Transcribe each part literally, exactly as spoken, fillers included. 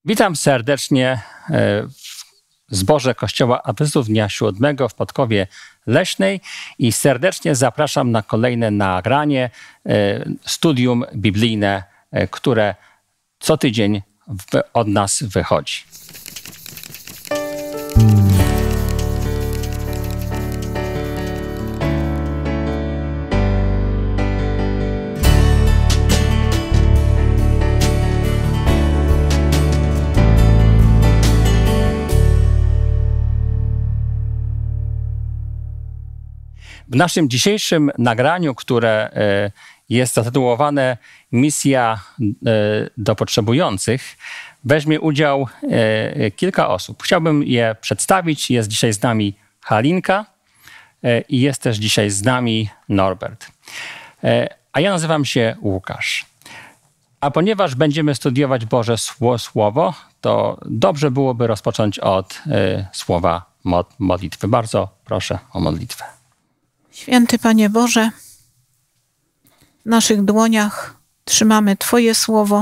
Witam serdecznie w zborze Kościoła Adwentystów Dnia Siódmego w Podkowie Leśnej i serdecznie zapraszam na kolejne nagranie, studium biblijne, które co tydzień od nas wychodzi. W naszym dzisiejszym nagraniu, które jest zatytułowane Misja do potrzebujących, weźmie udział kilka osób. Chciałbym je przedstawić. Jest dzisiaj z nami Halinka i jest też dzisiaj z nami Norbert. A ja nazywam się Łukasz. A ponieważ będziemy studiować Boże Słowo, to dobrze byłoby rozpocząć od słowa modlitwy. Bardzo proszę o modlitwę. Święty Panie Boże, w naszych dłoniach trzymamy Twoje słowo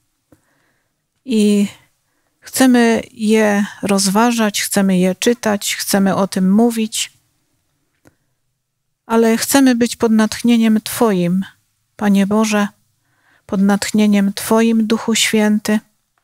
i chcemy je rozważać, chcemy je czytać, chcemy o tym mówić, ale chcemy być pod natchnieniem Twoim, Panie Boże, pod natchnieniem Twoim, Duchu Święty.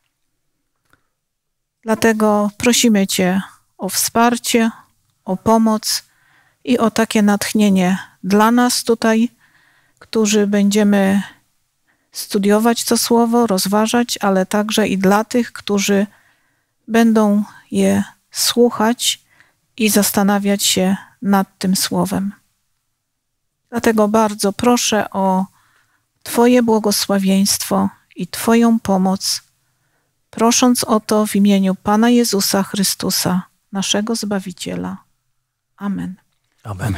Dlatego prosimy Cię o wsparcie, o pomoc i o takie natchnienie dla nas tutaj, którzy będziemy studiować to słowo, rozważać, ale także i dla tych, którzy będą je słuchać i zastanawiać się nad tym słowem. Dlatego bardzo proszę o Twoje błogosławieństwo i Twoją pomoc, prosząc o to w imieniu Pana Jezusa Chrystusa, naszego Zbawiciela. Amen. Amen.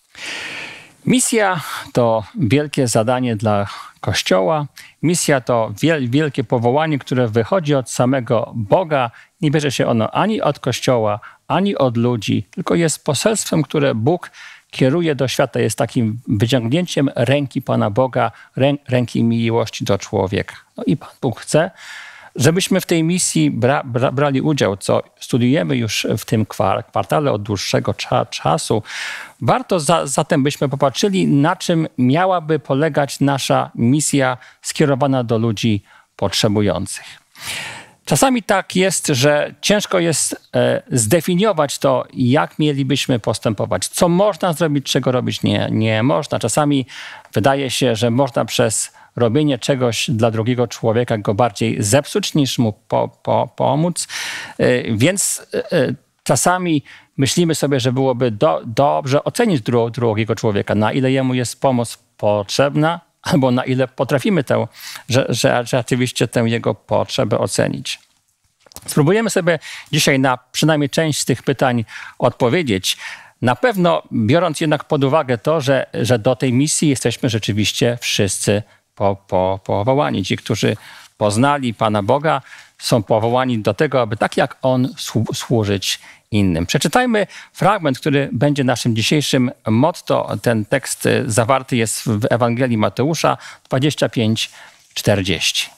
Misja to wielkie zadanie dla Kościoła. Misja to wiel, wielkie powołanie, które wychodzi od samego Boga. Nie bierze się ono ani od Kościoła, ani od ludzi, tylko jest poselstwem, które Bóg kieruje do świata. Jest takim wyciągnięciem ręki Pana Boga, rę, ręki miłości do człowieka. No i Pan Bóg chce, żebyśmy w tej misji bra, bra, brali udział, co studiujemy już w tym kwartale od dłuższego cza, czasu. Warto za, zatem byśmy popatrzyli, na czym miałaby polegać nasza misja skierowana do ludzi potrzebujących. Czasami tak jest, że ciężko jest e, zdefiniować to, jak mielibyśmy postępować. Co można zrobić, czego robić nie, nie można. Czasami wydaje się, że można przez robienie czegoś dla drugiego człowieka go bardziej zepsuć, niż mu po, po, pomóc. Więc czasami myślimy sobie, że byłoby do, dobrze ocenić dru, drugiego człowieka, na ile jemu jest pomoc potrzebna, albo na ile potrafimy tę, że, że rzeczywiście tę jego potrzebę ocenić. Spróbujemy sobie dzisiaj na przynajmniej część z tych pytań odpowiedzieć. Na pewno biorąc jednak pod uwagę to, że, że do tej misji jesteśmy rzeczywiście wszyscy Po, po, powołani. Ci, którzy poznali Pana Boga, są powołani do tego, aby tak jak On słu- służyć innym. Przeczytajmy fragment, który będzie naszym dzisiejszym motto. Ten tekst zawarty jest w Ewangelii Mateusza dwadzieścia pięć czterdzieści.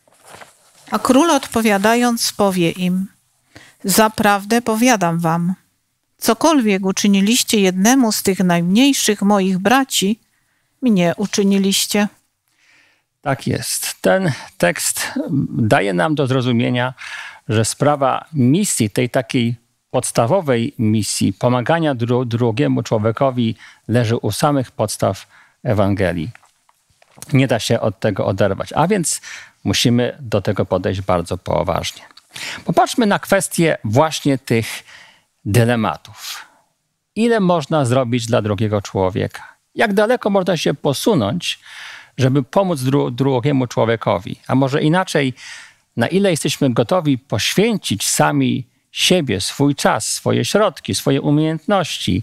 A król odpowiadając powie im: zaprawdę powiadam wam, cokolwiek uczyniliście jednemu z tych najmniejszych moich braci, mnie uczyniliście. Tak jest. Ten tekst daje nam do zrozumienia, że sprawa misji, tej takiej podstawowej misji, pomagania dru- drugiemu człowiekowi, leży u samych podstaw Ewangelii. Nie da się od tego oderwać, a więc musimy do tego podejść bardzo poważnie. Popatrzmy na kwestię właśnie tych dylematów. Ile można zrobić dla drugiego człowieka? Jak daleko można się posunąć, żeby pomóc dru- drugiemu człowiekowi? A może inaczej, na ile jesteśmy gotowi poświęcić sami siebie, swój czas, swoje środki, swoje umiejętności,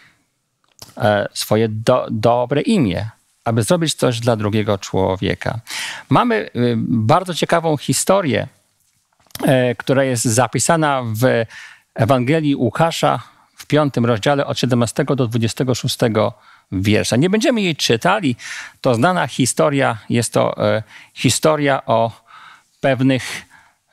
e, swoje do- dobre imię, aby zrobić coś dla drugiego człowieka. Mamy y, bardzo ciekawą historię, e, która jest zapisana w Ewangelii Łukasza w piątym rozdziale od siedemnastego do dwudziestego szóstego wiersza. Nie będziemy jej czytali. To znana historia. Jest to e, historia o pewnych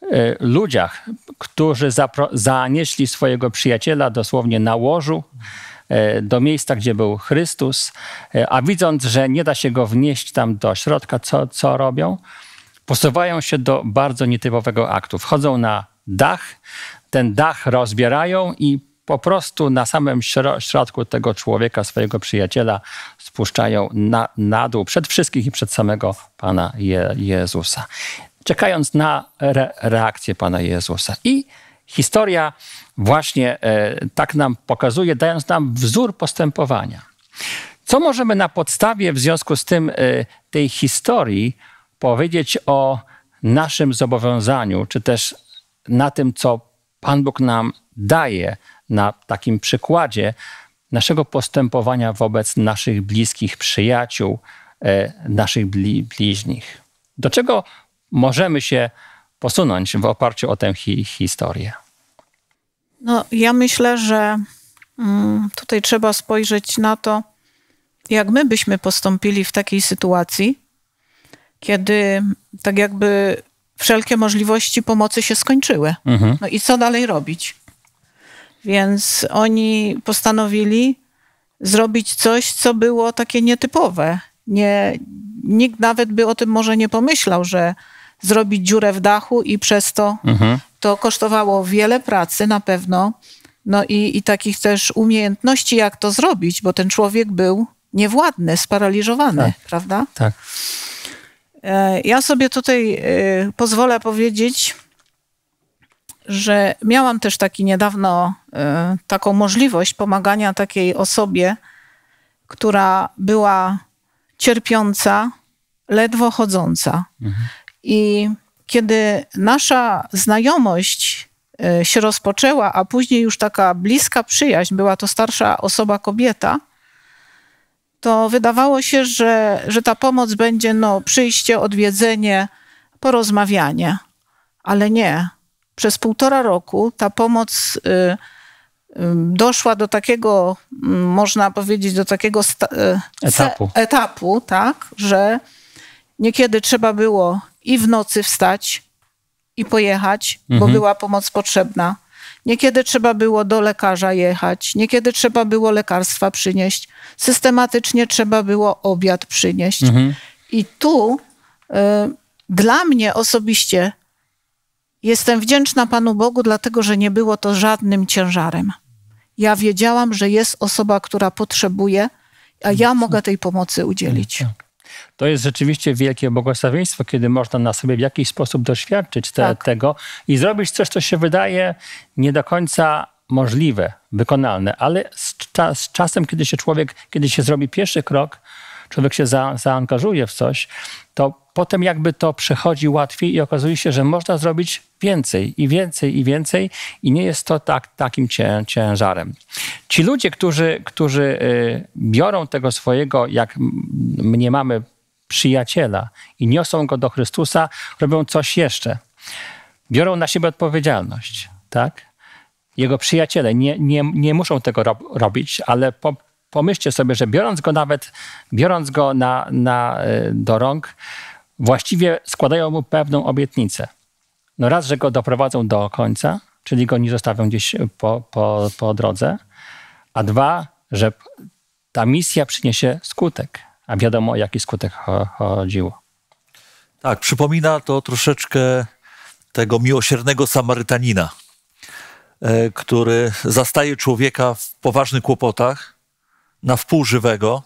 ludziach, którzy zanieśli swojego przyjaciela dosłownie na łożu do miejsca, gdzie był Chrystus, a widząc, że nie da się go wnieść tam do środka, co, co robią? Posuwają się do bardzo nietypowego aktu. Wchodzą na dach, ten dach rozbierają i po prostu na samym środku tego człowieka, swojego przyjaciela, spuszczają na, na dół przed wszystkich i przed samego Pana Je, Jezusa. Czekając na re, reakcję Pana Jezusa. I historia właśnie e, tak nam pokazuje, dając nam wzór postępowania. Co możemy na podstawie w związku z tym e, tej historii powiedzieć o naszym zobowiązaniu, czy też na tym, co Pan Bóg nam daje na takim przykładzie naszego postępowania wobec naszych bliskich przyjaciół, e, naszych bli, bliźnich. Do czego możemy się posunąć w oparciu o tę hi, historię? No, ja myślę, że mm, tutaj trzeba spojrzeć na to, jak my byśmy postąpili w takiej sytuacji, kiedy tak jakby wszelkie możliwości pomocy się skończyły. Mhm. No i co dalej robić? Więc oni postanowili zrobić coś, co było takie nietypowe. Nie, nikt nawet by o tym może nie pomyślał, że zrobić dziurę w dachu i przez to mhm. to kosztowało wiele pracy na pewno. No i, i takich też umiejętności, jak to zrobić, bo ten człowiek był niewładny, sparaliżowany, tak. Prawda? Tak. Ja sobie tutaj pozwolę powiedzieć, że miałam też taki niedawno taką możliwość pomagania takiej osobie, która była cierpiąca, ledwo chodząca. Mhm. I kiedy nasza znajomość się rozpoczęła, a później już taka bliska przyjaźń, była to starsza osoba, kobieta, to wydawało się, że, że ta pomoc będzie no, przyjście, odwiedzenie, porozmawianie. Ale nie. Przez półtora roku ta pomoc y, y, doszła do takiego, y, można powiedzieć, do takiego sta, y, etapu, etapu, tak, że niekiedy trzeba było i w nocy wstać i pojechać, mhm. bo była pomoc potrzebna. Niekiedy trzeba było do lekarza jechać, niekiedy trzeba było lekarstwa przynieść, systematycznie trzeba było obiad przynieść. Mhm. I tu y, dla mnie osobiście jestem wdzięczna Panu Bogu, dlatego że nie było to żadnym ciężarem. Ja wiedziałam, że jest osoba, która potrzebuje, a ja mogę tej pomocy udzielić. To jest rzeczywiście wielkie błogosławieństwo, kiedy można na sobie w jakiś sposób doświadczyć te, tak. tego i zrobić coś, co się wydaje nie do końca możliwe, wykonalne, ale z, cza, z czasem, kiedy się człowiek, kiedy się zrobi pierwszy krok, człowiek się za, zaangażuje w coś, to potem jakby to przechodzi łatwiej i okazuje się, że można zrobić więcej i więcej i więcej i nie jest to tak, takim cię, ciężarem. Ci ludzie, którzy, którzy y, biorą tego swojego, jak mniemamy, przyjaciela i niosą go do Chrystusa, robią coś jeszcze. Biorą na siebie odpowiedzialność, tak? Jego przyjaciele nie, nie, nie muszą tego rob, robić, ale po, pomyślcie sobie, że biorąc go nawet, biorąc go na, na, do rąk, właściwie składają mu pewną obietnicę. No raz, że go doprowadzą do końca, czyli go nie zostawią gdzieś po, po, po drodze, a dwa, że ta misja przyniesie skutek, a wiadomo, o jaki skutek chodziło. Tak, przypomina to troszeczkę tego miłosiernego Samarytanina, który zastaje człowieka w poważnych kłopotach, na wpół żywego,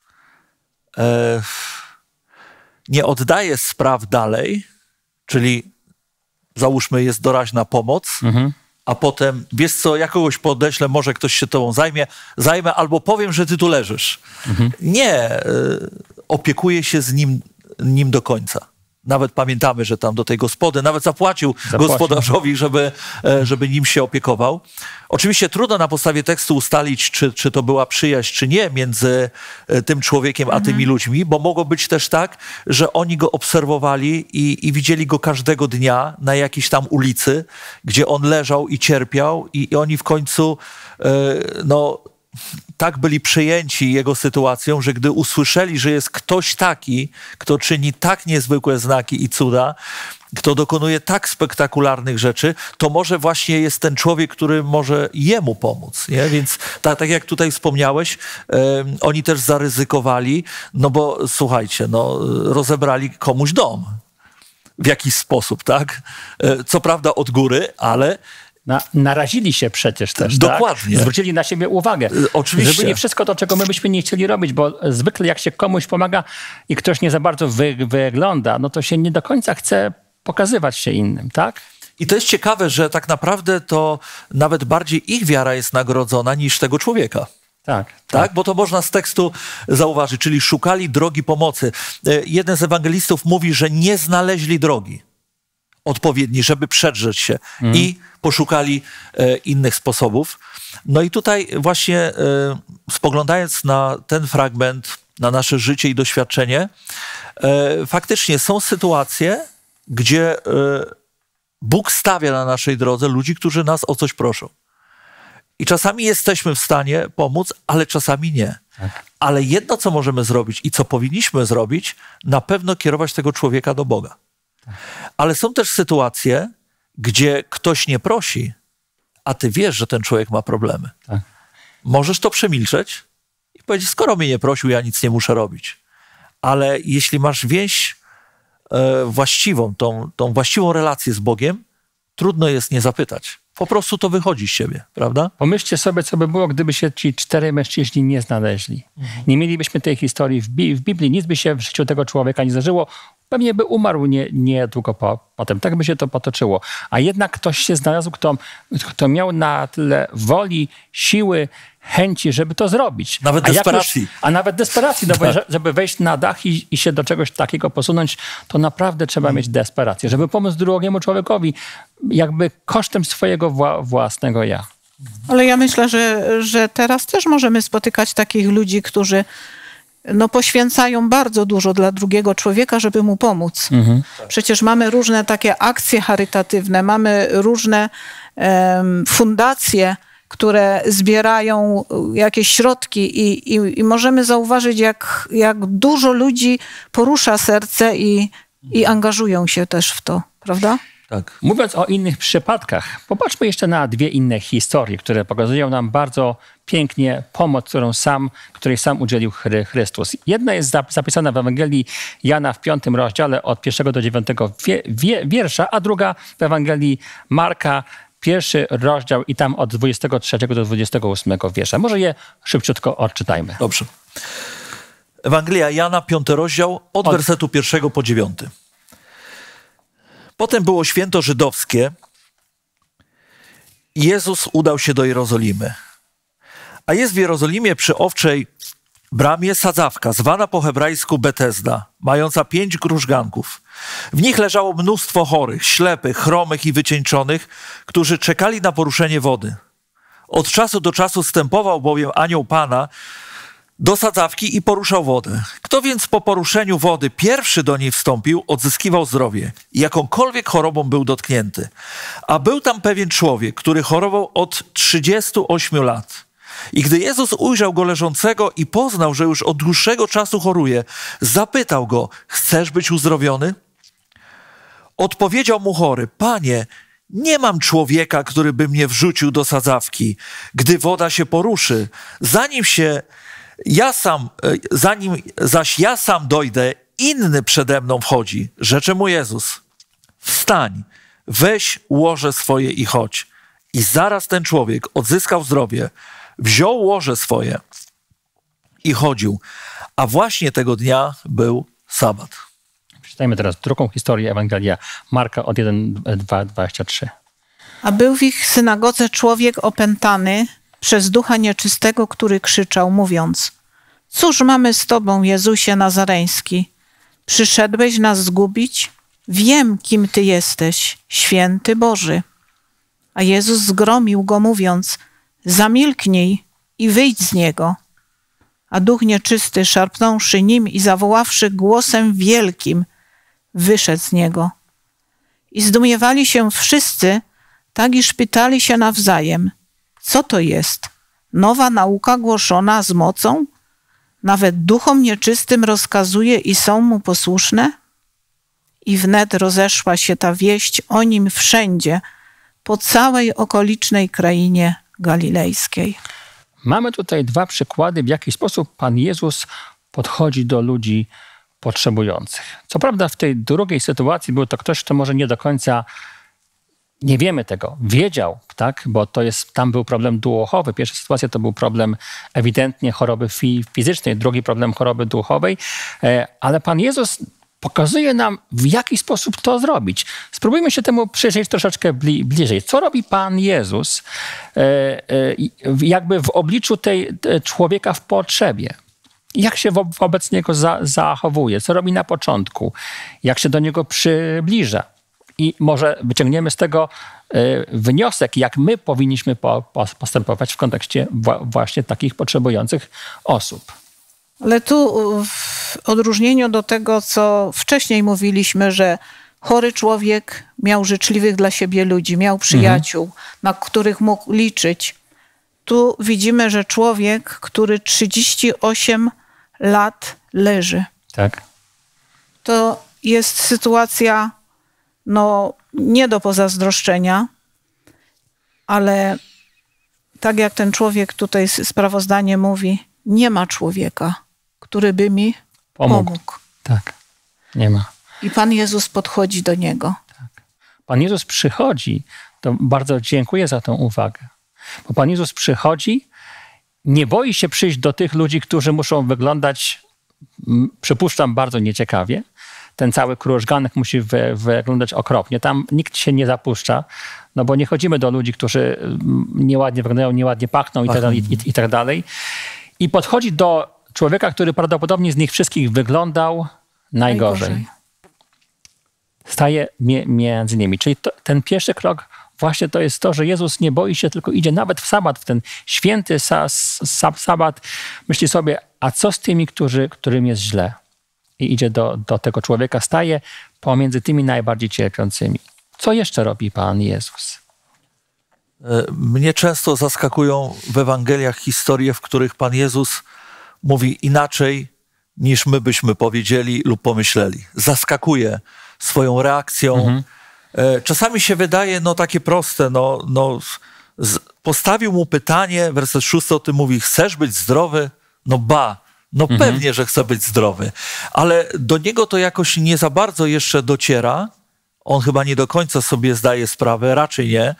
nie oddaje spraw dalej, czyli załóżmy jest doraźna pomoc, mhm. a potem, wiesz co, ja kogoś podeślę, może ktoś się tobą zajmie, zajmę albo powiem, że ty tu leżysz. Mhm. Nie, opiekuje się z nim, nim do końca. Nawet pamiętamy, że tam do tej gospody nawet zapłacił, zapłacił. gospodarzowi, żeby, żeby nim się opiekował. Oczywiście trudno na podstawie tekstu ustalić, czy, czy to była przyjaźń, czy nie między tym człowiekiem a mhm. tymi ludźmi, bo mogło być też tak, że oni go obserwowali i, i widzieli go każdego dnia na jakiejś tam ulicy, gdzie on leżał i cierpiał i, i oni w końcu no, tak byli przejęci jego sytuacją, że gdy usłyszeli, że jest ktoś taki, kto czyni tak niezwykłe znaki i cuda, kto dokonuje tak spektakularnych rzeczy, to może właśnie jest ten człowiek, który może jemu pomóc. Nie? Więc tak, tak jak tutaj wspomniałeś, e, oni też zaryzykowali, no bo słuchajcie, no, rozebrali komuś dom w jakiś sposób, tak? E, co prawda od góry, ale Na, narazili się przecież też, Dokładnie. Tak? Zwrócili na siebie uwagę. Oczywiście. Żeby nie wszystko to, czego my byśmy nie chcieli robić, bo zwykle jak się komuś pomaga i ktoś nie za bardzo wy, wygląda, no to się nie do końca chce pokazywać się innym, tak? I to jest ciekawe, że tak naprawdę to nawet bardziej ich wiara jest nagrodzona niż tego człowieka. Tak, tak. Tak, bo to można z tekstu zauważyć, czyli szukali drogi pomocy. Jeden z ewangelistów mówi, że nie znaleźli drogi odpowiedni, żeby przedrzeć się mm. i poszukali e, innych sposobów. No i tutaj właśnie e, spoglądając na ten fragment, na nasze życie i doświadczenie, e, faktycznie są sytuacje, gdzie e, Bóg stawia na naszej drodze ludzi, którzy nas o coś proszą. I czasami jesteśmy w stanie pomóc, ale czasami nie. Tak. Ale jedno, co możemy zrobić i co powinniśmy zrobić, na pewno kierować tego człowieka do Boga. Ale są też sytuacje, gdzie ktoś nie prosi, a ty wiesz, że ten człowiek ma problemy. Tak. Możesz to przemilczeć i powiedzieć, skoro mnie nie prosił, ja nic nie muszę robić. Ale jeśli masz więź e, właściwą, tą, tą właściwą relację z Bogiem, trudno jest nie zapytać. Po prostu to wychodzi z siebie, prawda? Pomyślcie sobie, co by było, gdyby się ci cztery mężczyźni nie znaleźli. Mhm. Nie mielibyśmy tej historii w, Bi- w Biblii, nic by się w życiu tego człowieka nie zdarzyło. Pewnie by umarł nie, niedługo po, potem. Tak by się to potoczyło. A jednak ktoś się znalazł, kto, kto miał na tyle woli, siły, chęci, żeby to zrobić. Nawet a desperacji. Już, a nawet desperacji, no bo żeby wejść na dach i, i się do czegoś takiego posunąć, to naprawdę trzeba hmm. mieć desperację. Żeby pomóc drugiemu człowiekowi, jakby kosztem swojego wła- własnego ja. Ale ja myślę, że, że teraz też możemy spotykać takich ludzi, którzy no, poświęcają bardzo dużo dla drugiego człowieka, żeby mu pomóc. Mhm. Przecież mamy różne takie akcje charytatywne, mamy różne um, fundacje, które zbierają jakieś środki i, i, i możemy zauważyć, jak, jak dużo ludzi porusza serce i, i angażują się też w to, prawda? Tak. Mówiąc o innych przypadkach, popatrzmy jeszcze na dwie inne historie, które pokazują nam bardzo pięknie pomoc, którą sam, której sam udzielił Chrystus. Jedna jest zapisana w Ewangelii Jana w piątym rozdziale od pierwszego do dziewiątego wie, wie, wiersza, a druga w Ewangelii Marka, pierwszy rozdział i tam od dwudziestego trzeciego do dwudziestego ósmego wiersza. Może je szybciutko odczytajmy. Dobrze. Ewangelia Jana, piąty rozdział, od, od... wersetu pierwszego po dziewiąty. Potem było święto żydowskie i Jezus udał się do Jerozolimy. A jest w Jerozolimie przy owczej bramie sadzawka, zwana po hebrajsku Betesda, mająca pięć krużganków. W nich leżało mnóstwo chorych, ślepych, chromych i wycieńczonych, którzy czekali na poruszenie wody. Od czasu do czasu stępował bowiem anioł Pana do sadzawki i poruszał wodę. Kto więc po poruszeniu wody pierwszy do niej wstąpił, odzyskiwał zdrowie, jakąkolwiek chorobą był dotknięty. A był tam pewien człowiek, który chorował od trzydziestu ośmiu lat. I gdy Jezus ujrzał go leżącego i poznał, że już od dłuższego czasu choruje, zapytał go, chcesz być uzdrowiony? Odpowiedział mu chory, Panie, nie mam człowieka, który by mnie wrzucił do sadzawki, gdy woda się poruszy. Zanim się ja sam, zanim zaś ja sam dojdę, inny przede mną wchodzi. Rzecze mu Jezus, wstań, weź łoże swoje i chodź. I zaraz ten człowiek odzyskał zdrowie, wziął łoże swoje i chodził. A właśnie tego dnia był sabat. Przeczytajmy teraz drugą historię Ewangelia Marka od pierwszego, dwa, dwadzieścia trzy. A był w ich synagodze człowiek opętany przez ducha nieczystego, który krzyczał, mówiąc, cóż mamy z tobą, Jezusie Nazareński? Przyszedłeś nas zgubić? Wiem, kim ty jesteś, święty Boży. A Jezus zgromił go, mówiąc, zamilknij i wyjdź z niego. A duch nieczysty, szarpnąwszy nim i zawoławszy głosem wielkim, wyszedł z niego. I zdumiewali się wszyscy, tak iż pytali się nawzajem, co to jest? Nowa nauka głoszona z mocą? Nawet duchom nieczystym rozkazuje i są mu posłuszne? i wnet rozeszła się ta wieść o nim wszędzie, po całej okolicznej krainie galilejskiej. Mamy tutaj dwa przykłady, w jaki sposób Pan Jezus podchodzi do ludzi potrzebujących. Co prawda w tej drugiej sytuacji był to ktoś, kto może nie do końca, nie wiemy tego, wiedział, tak? Bo to jest, tam był problem duchowy. Pierwsza sytuacja to był problem ewidentnie choroby fi- fizycznej, drugi problem choroby duchowej, ale Pan Jezus pokazuje nam, w jaki sposób to zrobić. Spróbujmy się temu przyjrzeć troszeczkę bli- bliżej. Co robi Pan Jezus e, e, jakby w obliczu tej e, człowieka w potrzebie? Jak się wo- wobec niego za- zachowuje? Co robi na początku? Jak się do niego przybliża? I może wyciągniemy z tego e, wniosek, jak my powinniśmy po- po- postępować w kontekście wa- właśnie takich potrzebujących osób. Ale tu w odróżnieniu do tego, co wcześniej mówiliśmy, że chory człowiek miał życzliwych dla siebie ludzi, miał przyjaciół, mhm. na których mógł liczyć. Tu widzimy, że człowiek, który trzydzieści osiem lat leży. Tak. To jest sytuacja no, nie do pozazdroszczenia, ale tak jak ten człowiek tutaj sprawozdanie mówi, nie ma człowieka, który by mi pomógł. pomógł. Tak, nie ma. I Pan Jezus podchodzi do niego. Tak. Pan Jezus przychodzi, to bardzo dziękuję za tę uwagę, bo Pan Jezus przychodzi, nie boi się przyjść do tych ludzi, którzy muszą wyglądać, przypuszczam, bardzo nieciekawie. Ten cały krużganek musi wy, wyglądać okropnie. Tam nikt się nie zapuszcza, no bo nie chodzimy do ludzi, którzy nieładnie wyglądają, nieładnie pachną i tak dalej, i, i tak dalej. I podchodzi do człowieka, który prawdopodobnie z nich wszystkich wyglądał najgorzej. najgorzej. Staje mie- między nimi. Czyli to, ten pierwszy krok właśnie to jest to, że Jezus nie boi się, tylko idzie nawet w sabat, w ten święty sa- sa- sabat. Myśli sobie, a co z tymi, którzy, którym jest źle? I idzie do, do tego człowieka, staje pomiędzy tymi najbardziej cierpiącymi. Co jeszcze robi Pan Jezus? Mnie często zaskakują w Ewangeliach historie, w których Pan Jezus mówi inaczej, niż my byśmy powiedzieli lub pomyśleli. Zaskakuje swoją reakcją. Mhm. Czasami się wydaje no takie proste. No, no, z, postawił mu pytanie, werset szósty o tym mówi, chcesz być zdrowy? No ba, no mhm. pewnie, że chcę być zdrowy. Ale do niego to jakoś nie za bardzo jeszcze dociera. On chyba nie do końca sobie zdaje sprawę, raczej nie,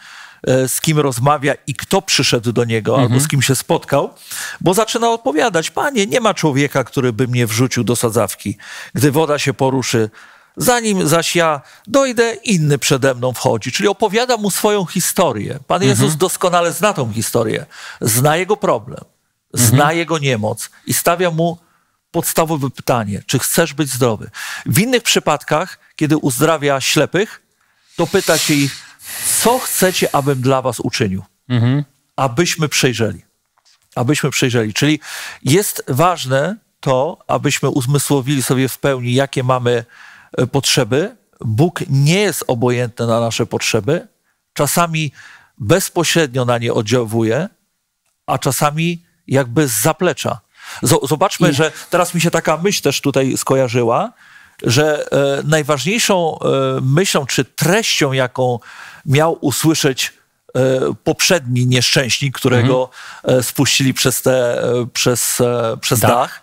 z kim rozmawia i kto przyszedł do niego, mhm. albo z kim się spotkał, bo zaczyna odpowiadać, panie, nie ma człowieka, który by mnie wrzucił do sadzawki, gdy woda się poruszy. Zanim zaś ja dojdę, inny przede mną wchodzi. Czyli opowiada mu swoją historię. Pan Jezus mhm. doskonale zna tą historię. Zna jego problem. Zna mhm. jego niemoc. I stawia mu podstawowe pytanie. Czy chcesz być zdrowy? W innych przypadkach, kiedy uzdrawia ślepych, to pyta się ich, co chcecie, abym dla was uczynił? Mhm. Abyśmy przejrzeli. Abyśmy przejrzeli. Czyli jest ważne to, abyśmy uzmysłowili sobie w pełni, jakie mamy potrzeby. Bóg nie jest obojętny na nasze potrzeby. Czasami bezpośrednio na nie oddziałuje, a czasami jakby z zaplecza. Zobaczmy, I... że teraz mi się taka myśl też tutaj skojarzyła, że e, najważniejszą e, myślą czy treścią, jaką miał usłyszeć e, poprzedni nieszczęśnik, którego mhm. e, spuścili przez, te, e, przez, e, przez dach, dach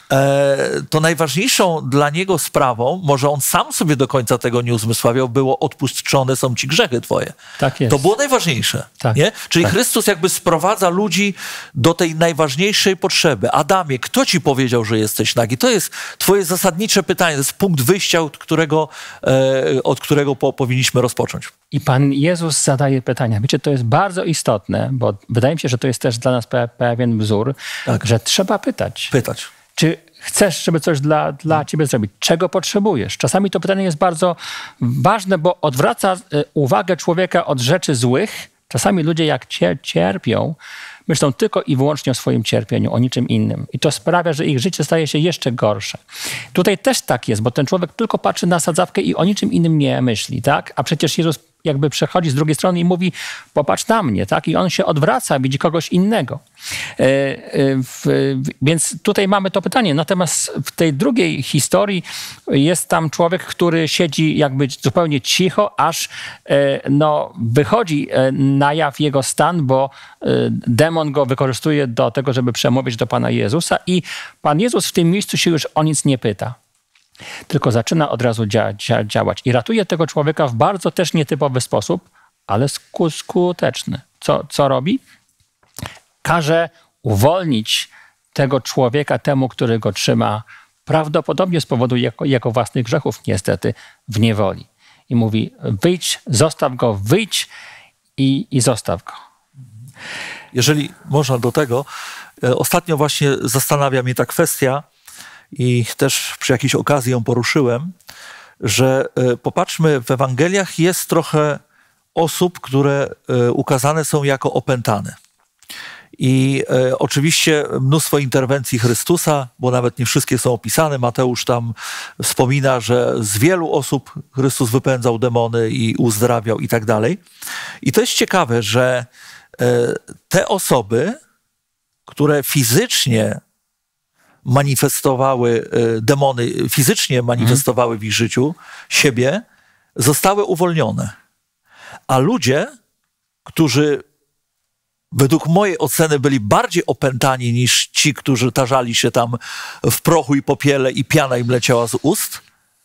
e, to najważniejszą dla niego sprawą, może on sam sobie do końca tego nie uzmysławiał, było odpuszczone są ci grzechy twoje. Tak jest. To było najważniejsze. Tak, nie? Czyli tak. Chrystus jakby sprowadza ludzi do tej najważniejszej potrzeby. Adamie, kto ci powiedział, że jesteś nagi? To jest twoje zasadnicze pytanie. To jest punkt wyjścia, od którego, e, od którego po, powinniśmy rozpocząć. I Pan Jezus zadaje pytania. Wiecie, to jest bardzo istotne, bo wydaje mi się, że to jest też dla nas pe- pewien wzór, tak. że trzeba pytać. Pytać. Czy chcesz, żeby coś dla, dla ciebie zrobić? Czego potrzebujesz? Czasami to pytanie jest bardzo ważne, bo odwraca uwagę człowieka od rzeczy złych. Czasami ludzie jak cierpią, myślą tylko i wyłącznie o swoim cierpieniu, o niczym innym. I to sprawia, że ich życie staje się jeszcze gorsze. Tutaj też tak jest, bo ten człowiek tylko patrzy na sadzawkę i o niczym innym nie myśli, tak? A przecież Jezus jakby przechodzi z drugiej strony i mówi, popatrz na mnie, tak? I on się odwraca, widzi kogoś innego. E, e, w, więc tutaj mamy to pytanie. Natomiast w tej drugiej historii jest tam człowiek, który siedzi jakby zupełnie cicho, aż e, no, wychodzi na jaw jego stan, bo e, demon go wykorzystuje do tego, żeby przemówić do Pana Jezusa i Pan Jezus w tym miejscu się już o nic nie pyta. Tylko zaczyna od razu dzia dzia działać i ratuje tego człowieka w bardzo też nietypowy sposób, ale sku skuteczny. Co, co robi? Każe uwolnić tego człowieka temu, który go trzyma, prawdopodobnie z powodu jego, jego własnych grzechów, niestety, w niewoli. I mówi, wyjdź, zostaw go, wyjdź i, i zostaw go. Jeżeli można do tego, ostatnio właśnie zastanawia mnie ta kwestia, i też przy jakiejś okazji ją poruszyłem, że popatrzmy, w Ewangeliach jest trochę osób, które ukazane są jako opętane. I e, oczywiście mnóstwo interwencji Chrystusa, bo nawet nie wszystkie są opisane. Mateusz tam wspomina, że z wielu osób Chrystus wypędzał demony i uzdrawiał i tak dalej. I to jest ciekawe, że e, te osoby, które fizycznie manifestowały, e, demony fizycznie manifestowały w ich życiu siebie, zostały uwolnione. A ludzie, którzy według mojej oceny byli bardziej opętani niż ci, którzy tarzali się tam w prochu i popiele i piana im leciała z ust,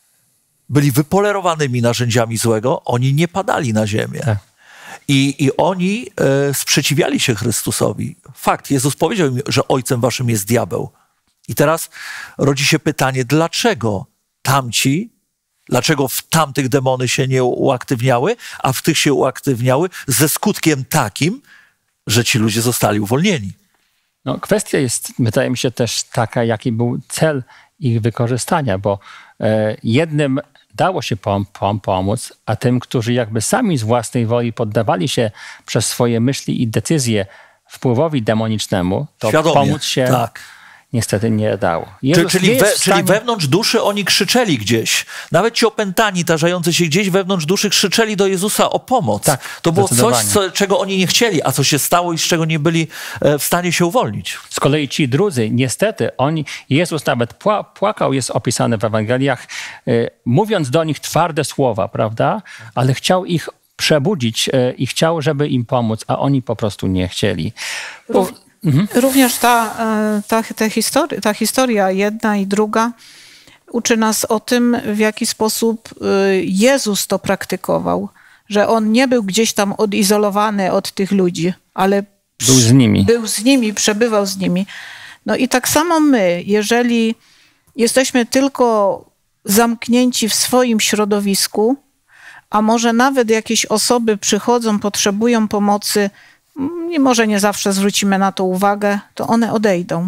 byli wypolerowanymi narzędziami złego, oni nie padali na ziemię. Tak. I, I oni e, sprzeciwiali się Chrystusowi. Fakt, Jezus powiedział im, że ojcem waszym jest diabeł. I teraz rodzi się pytanie, dlaczego tamci, dlaczego w tamtych demony się nie uaktywniały, a w tych się uaktywniały ze skutkiem takim, że ci ludzie zostali uwolnieni. No, kwestia jest, wydaje mi się, też taka, jaki był cel ich wykorzystania, bo e, jednym dało się pom pom pomóc, a tym, którzy jakby sami z własnej woli poddawali się przez swoje myśli i decyzje wpływowi demonicznemu, to Świadomie, pomóc się tak. niestety nie dało. Czyli, czyli, we, stanie... czyli wewnątrz duszy oni krzyczeli gdzieś. Nawet ci opętani, tarzający się gdzieś wewnątrz duszy krzyczeli do Jezusa o pomoc. Tak, to było coś, co, czego oni nie chcieli, a co się stało i z czego nie byli w stanie się uwolnić. Z kolei ci drudzy, niestety, oni, Jezus nawet pła, płakał, jest opisane w Ewangeliach, y, mówiąc do nich twarde słowa, prawda? Ale chciał ich przebudzić y, i chciał, żeby im pomóc, a oni po prostu nie chcieli. Bo, Mhm. Również ta, ta, ta, historia, ta historia jedna i druga uczy nas o tym, w jaki sposób Jezus to praktykował. Że On nie był gdzieś tam odizolowany od tych ludzi, ale był z nimi. Był z nimi, przebywał z nimi. No i tak samo my, jeżeli jesteśmy tylko zamknięci w swoim środowisku, a może nawet jakieś osoby przychodzą, potrzebują pomocy, i może nie zawsze zwrócimy na to uwagę, to one odejdą.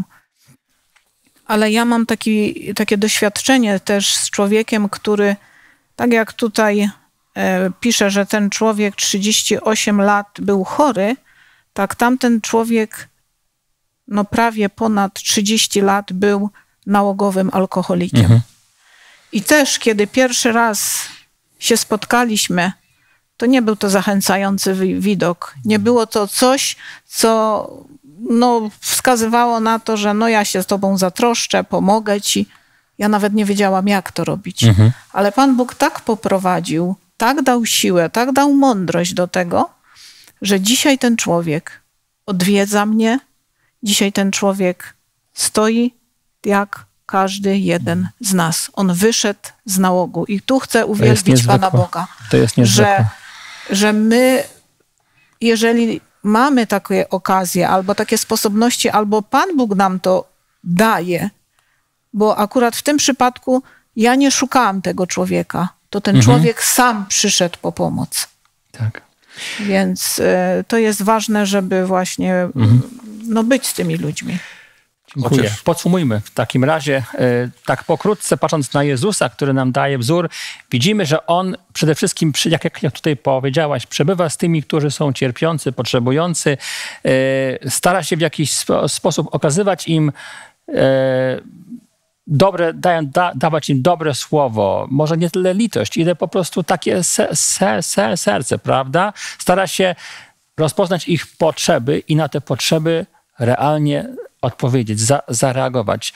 Ale ja mam taki, takie doświadczenie też z człowiekiem, który, tak jak tutaj e, pisze, że ten człowiek trzydzieści osiem lat był chory, tak tamten człowiek no prawie ponad trzydzieści lat był nałogowym alkoholikiem. Mhm. I też, kiedy pierwszy raz się spotkaliśmy, to nie był to zachęcający widok. Nie było to coś, co no, wskazywało na to, że no ja się z tobą zatroszczę, pomogę ci. Ja nawet nie wiedziałam, jak to robić. Mhm. Ale Pan Bóg tak poprowadził, tak dał siłę, tak dał mądrość do tego, że dzisiaj ten człowiek odwiedza mnie, dzisiaj ten człowiek stoi jak każdy jeden z nas. On wyszedł z nałogu. I tu chcę uwielbić Pana Boga, to jest że że my, jeżeli mamy takie okazje, albo takie sposobności, albo Pan Bóg nam to daje, bo akurat w tym przypadku ja nie szukałam tego człowieka, to ten mhm. człowiek sam przyszedł po pomoc. Tak. Więc y, to jest ważne, żeby właśnie mhm. no, być z tymi ludźmi. Dziękuję. Chociaż... Podsumujmy w takim razie, tak pokrótce patrząc na Jezusa, który nam daje wzór, widzimy, że On przede wszystkim, jak, jak tutaj powiedziałaś, przebywa z tymi, którzy są cierpiący, potrzebujący, stara się w jakiś sposób okazywać im dobre, dają, da, dawać im dobre słowo, może nie tyle litość, ile po prostu takie se, se, se, serce, prawda? Stara się rozpoznać ich potrzeby i na te potrzeby realnie odpowiedzieć, za, zareagować.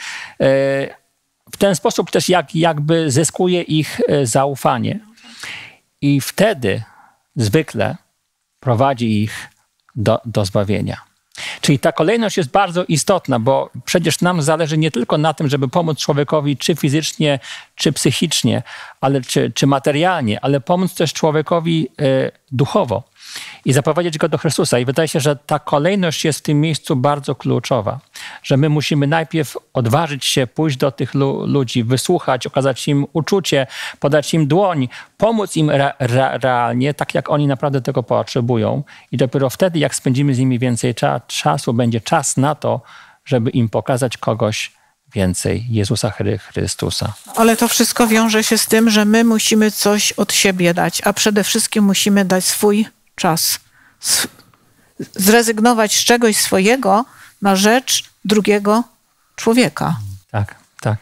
W ten sposób też jak, jakby zyskuje ich zaufanie. I wtedy zwykle prowadzi ich do, do zbawienia. Czyli ta kolejność jest bardzo istotna, bo przecież nam zależy nie tylko na tym, żeby pomóc człowiekowi czy fizycznie, czy psychicznie, ale czy, czy materialnie, ale pomóc też człowiekowi y, duchowo i zaprowadzić go do Chrystusa. I wydaje się, że ta kolejność jest w tym miejscu bardzo kluczowa, że my musimy najpierw odważyć się pójść do tych lu- ludzi, wysłuchać, okazać im uczucie, podać im dłoń, pomóc im re- re- realnie, tak jak oni naprawdę tego potrzebują. I dopiero wtedy, jak spędzimy z nimi więcej cza- czasu, będzie czas na to, żeby im pokazać kogoś więcej, Jezusa Chry- Chrystusa. Ale to wszystko wiąże się z tym, że my musimy coś od siebie dać, a przede wszystkim musimy dać swój czas. Zrezygnować z czegoś swojego na rzecz drugiego człowieka. Tak, tak.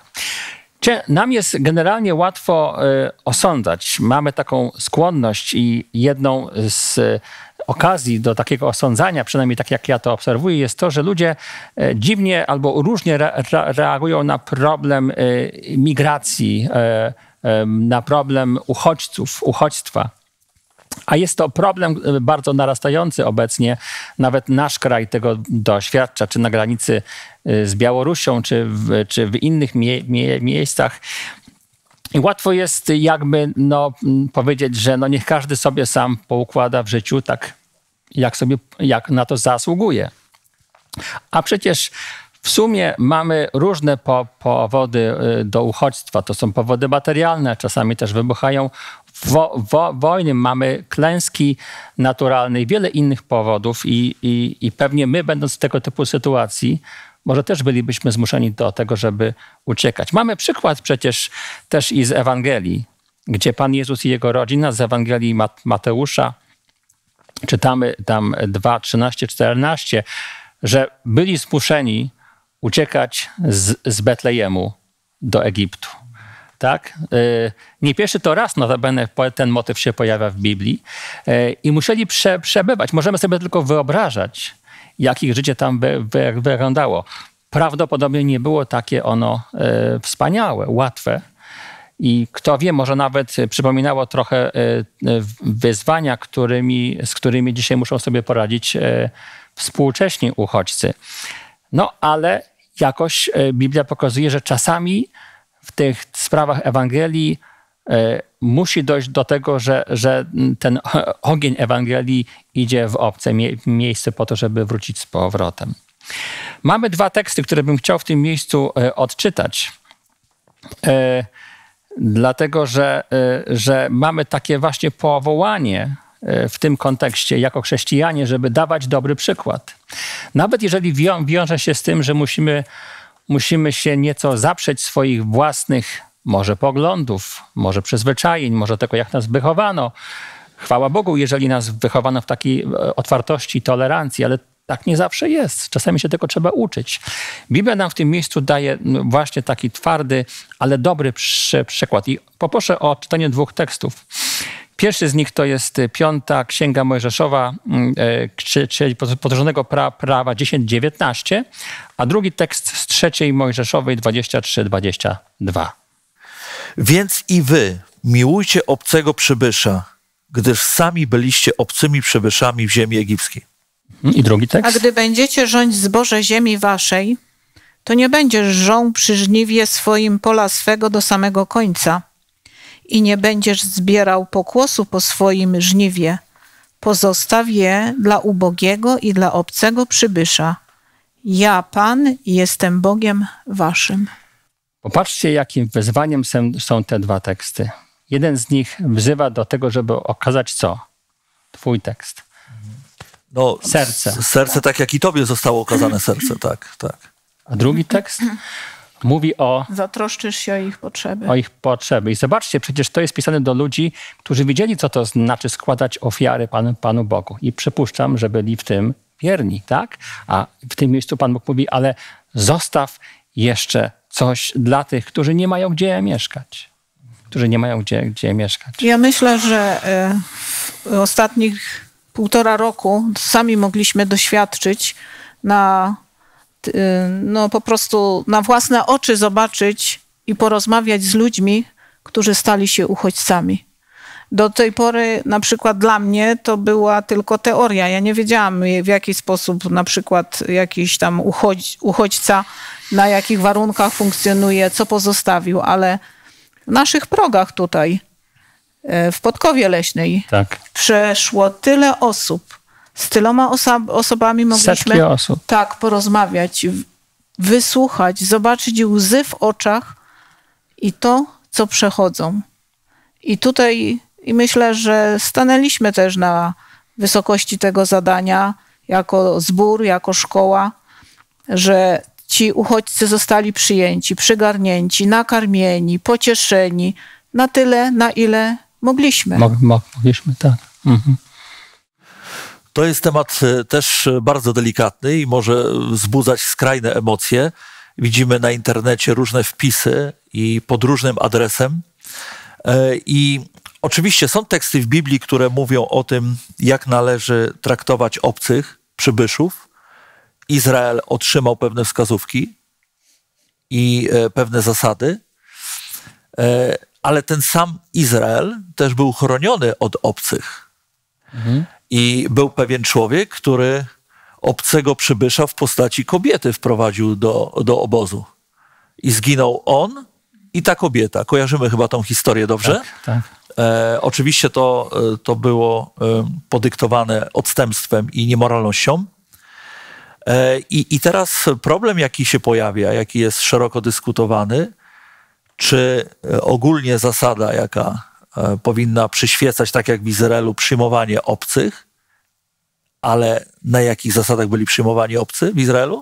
Nam jest generalnie łatwo y, osądzać. Mamy taką skłonność i jedną z y, okazji do takiego osądzania, przynajmniej tak jak ja to obserwuję, jest to, że ludzie y, dziwnie albo różnie re, re, reagują na problem y, migracji, y, y, na problem uchodźców, uchodźstwa. A jest to problem bardzo narastający obecnie. Nawet nasz kraj tego doświadcza, czy na granicy z Białorusią, czy w, czy w innych mie, mie, miejscach. I łatwo jest jakby no, powiedzieć, że no niech każdy sobie sam poukłada w życiu tak, jak sobie jak na to zasługuje. A przecież w sumie mamy różne po, powody do uchodźstwa. To są powody materialne, czasami też wybuchają Wo, wo, wojny, mamy klęski naturalne i wiele innych powodów i, i, i pewnie my, będąc w tego typu sytuacji, może też bylibyśmy zmuszeni do tego, żeby uciekać. Mamy przykład przecież też i z Ewangelii, gdzie Pan Jezus i Jego rodzina z Ewangelii Mateusza, czytamy tam dwa, trzynaście, czternaście, że byli zmuszeni uciekać z, z Betlejemu do Egiptu. Tak? Nie pierwszy to raz notabene ten motyw się pojawia w Biblii i musieli prze, przebywać. Możemy sobie tylko wyobrażać, jak ich życie tam wy, wy, wyglądało. Prawdopodobnie nie było takie ono e, wspaniałe, łatwe i kto wie, może nawet przypominało trochę e, wyzwania, którymi, z którymi dzisiaj muszą sobie poradzić e, współcześni uchodźcy. No ale jakoś e, Biblia pokazuje, że czasami w tych sprawach Ewangelii e, musi dojść do tego, że, że ten ogień Ewangelii idzie w obce mie- miejsce po to, żeby wrócić z powrotem. Mamy dwa teksty, które bym chciał w tym miejscu e, odczytać. E, dlatego, że, e, że mamy takie właśnie powołanie e, w tym kontekście jako chrześcijanie, żeby dawać dobry przykład. Nawet jeżeli wią- wiąże się z tym, że musimy Musimy się nieco zaprzeć swoich własnych może poglądów, może przyzwyczajeń, może tego, jak nas wychowano. Chwała Bogu, jeżeli nas wychowano w takiej otwartości, tolerancji, ale tak nie zawsze jest. Czasami się tego trzeba uczyć. Biblia nam w tym miejscu daje właśnie taki twardy, ale dobry przy, przykład. I poproszę o czytanie dwóch tekstów. Pierwszy z nich to jest piąta Księga Mojżeszowa, czyli podróżnego pra, prawa dziesięć dziewiętnaście, a drugi tekst z trzeciej Mojżeszowej dwadzieścia trzy dwadzieścia dwa. Więc i wy miłujcie obcego przybysza, gdyż sami byliście obcymi przybyszami w ziemi egipskiej. I drugi tekst. A gdy będziecie rządzić zboże ziemi waszej, to nie będziesz żął przy żniwie swoim pola swego do samego końca. I nie będziesz zbierał pokłosu po swoim żniwie. Pozostaw je dla ubogiego i dla obcego przybysza. Ja, Pan, jestem Bogiem waszym. Popatrzcie, jakim wyzwaniem są te dwa teksty. Jeden z nich wzywa do tego, żeby okazać co? Twój tekst. No, serce. Serce, tak jak i tobie zostało okazane serce, tak, tak. A drugi tekst mówi o... Zatroszczysz się o ich potrzeby. O ich potrzeby. I zobaczcie, przecież to jest pisane do ludzi, którzy wiedzieli, co to znaczy składać ofiary Panu, Panu Bogu. I przypuszczam, że byli w tym wierni, tak? A w tym miejscu Pan Bóg mówi, ale zostaw jeszcze coś dla tych, którzy nie mają gdzie mieszkać. Którzy nie mają gdzie, gdzie mieszkać. Ja myślę, że w ostatnich półtora roku sami mogliśmy doświadczyć na, no po prostu na własne oczy zobaczyć i porozmawiać z ludźmi, którzy stali się uchodźcami. Do tej pory na przykład dla mnie to była tylko teoria. Ja nie wiedziałam, w jaki sposób na przykład jakiś tam uchodź, uchodźca, na jakich warunkach funkcjonuje, co pozostawił, ale w naszych progach tutaj, w Podkowie Leśnej, tak. przeszło tyle osób. Z tyloma oso- osobami mogliśmy Setki osób. tak porozmawiać, wysłuchać, zobaczyć łzy w oczach i to, co przechodzą. I tutaj i myślę, że stanęliśmy też na wysokości tego zadania jako zbór, jako szkoła, że ci uchodźcy zostali przyjęci, przygarnięci, nakarmieni, pocieszeni na tyle, na ile mogliśmy. Mog, mog, mogliśmy, tak. Mhm. To jest temat też bardzo delikatny i może wzbudzać skrajne emocje. Widzimy na internecie różne wpisy i pod różnym adresem. I oczywiście są teksty w Biblii, które mówią o tym, jak należy traktować obcych, przybyszów. Izrael otrzymał pewne wskazówki i pewne zasady, ale ten sam Izrael też był chroniony od obcych. Mhm. I był pewien człowiek, który obcego przybysza w postaci kobiety wprowadził do, do obozu. I zginął on i ta kobieta. Kojarzymy chyba tą historię, dobrze? Tak, tak. E, oczywiście to, to było e, podyktowane odstępstwem i niemoralnością. E, i, I teraz problem, jaki się pojawia, jaki jest szeroko dyskutowany, czy ogólnie zasada, jaka e, powinna przyświecać, tak jak w Izraelu, przyjmowanie obcych, ale na jakich zasadach byli przyjmowani obcy w Izraelu?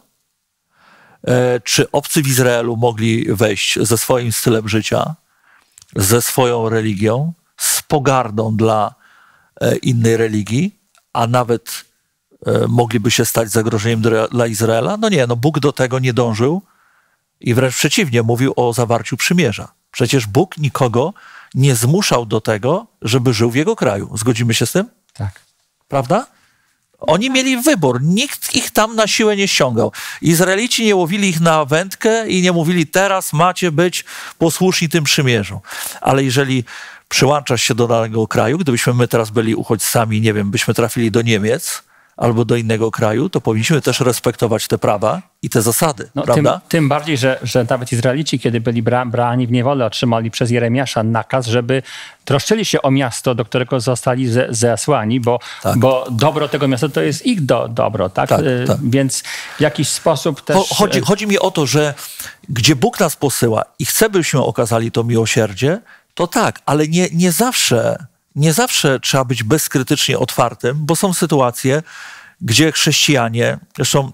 E, czy obcy w Izraelu mogli wejść ze swoim stylem życia, ze swoją religią, z pogardą dla e, innej religii, a nawet e, mogliby się stać zagrożeniem dla, dla Izraela? No nie, no Bóg do tego nie dążył i wręcz przeciwnie, mówił o zawarciu przymierza. Przecież Bóg nikogo nie zmuszał do tego, żeby żył w jego kraju. Zgodzimy się z tym? Tak. Prawda? Oni mieli wybór. Nikt ich tam na siłę nie ściągał. Izraelici nie łowili ich na wędkę i nie mówili, teraz macie być posłuszni tym przymierzu. Ale jeżeli przyłączasz się do danego kraju, gdybyśmy my teraz byli uchodźcami, nie wiem, byśmy trafili do Niemiec albo do innego kraju, to powinniśmy też respektować te prawa i te zasady, no, prawda? Tym, tym bardziej, że, że nawet Izraelici, kiedy byli bra, brani w niewolę, otrzymali przez Jeremiasza nakaz, żeby troszczyli się o miasto, do którego zostali ze, zesłani, bo, tak. bo dobro tego miasta to jest ich do, dobro, tak? tak, tak. Więc w jakiś sposób też... Chodzi, chodzi mi o to, że gdzie Bóg nas posyła i chce, byśmy okazali to miłosierdzie, to tak, ale nie, nie zawsze... Nie zawsze trzeba być bezkrytycznie otwartym, bo są sytuacje, gdzie chrześcijanie, zresztą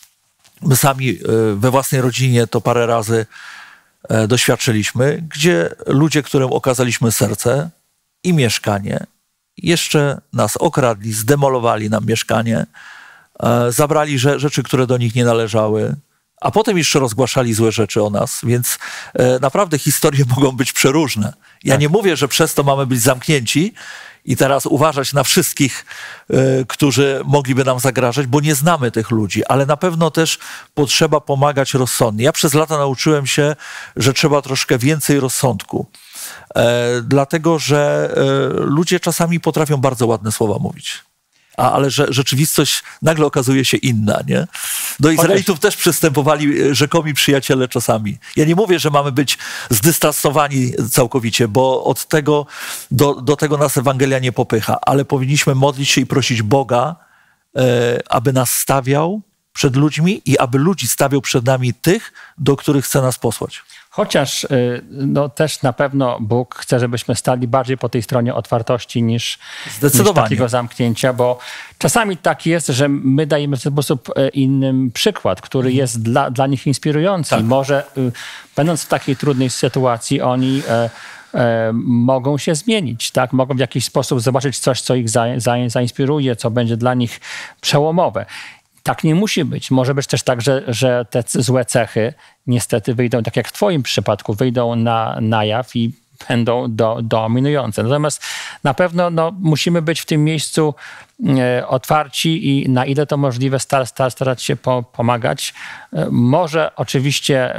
my sami we własnej rodzinie to parę razy doświadczyliśmy, gdzie ludzie, którym okazaliśmy serce i mieszkanie, jeszcze nas okradli, zdemolowali nam mieszkanie, zabrali rzeczy, które do nich nie należały, a potem jeszcze rozgłaszali złe rzeczy o nas, więc e, naprawdę historie mogą być przeróżne. Ja tak. nie mówię, że przez to mamy być zamknięci i teraz uważać na wszystkich, e, którzy mogliby nam zagrażać, bo nie znamy tych ludzi, ale na pewno też potrzeba pomagać rozsądnie. Ja przez lata nauczyłem się, że trzeba troszkę więcej rozsądku, e, dlatego że e, ludzie czasami potrafią bardzo ładne słowa mówić. A, ale że rzeczywistość nagle okazuje się inna, nie? Do Izraelitów też przystępowali rzekomi przyjaciele czasami. Ja nie mówię, że mamy być zdystansowani całkowicie, bo od tego, do, do tego nas Ewangelia nie popycha, ale powinniśmy modlić się i prosić Boga, e, aby nas stawiał przed ludźmi i aby ludzi stawiał przed nami tych, do których chce nas posłać. Chociaż no, też na pewno Bóg chce, żebyśmy stali bardziej po tej stronie otwartości niż, niż takiego zamknięcia, bo czasami tak jest, że my dajemy w ten sposób innym przykład, który mhm. jest dla, dla nich inspirujący. Tak. Może będąc w takiej trudnej sytuacji, oni e, e, mogą się zmienić, tak? Mogą w jakiś sposób zobaczyć coś, co ich za, za, zainspiruje, co będzie dla nich przełomowe. tak nie musi być. Może być też tak, że, że te złe cechy niestety wyjdą, tak jak w twoim przypadku, wyjdą na, na jaw i będą do, dominujące. Natomiast na pewno no, musimy być w tym miejscu e, otwarci i na ile to możliwe star, star, starać się po, pomagać. E, może oczywiście e,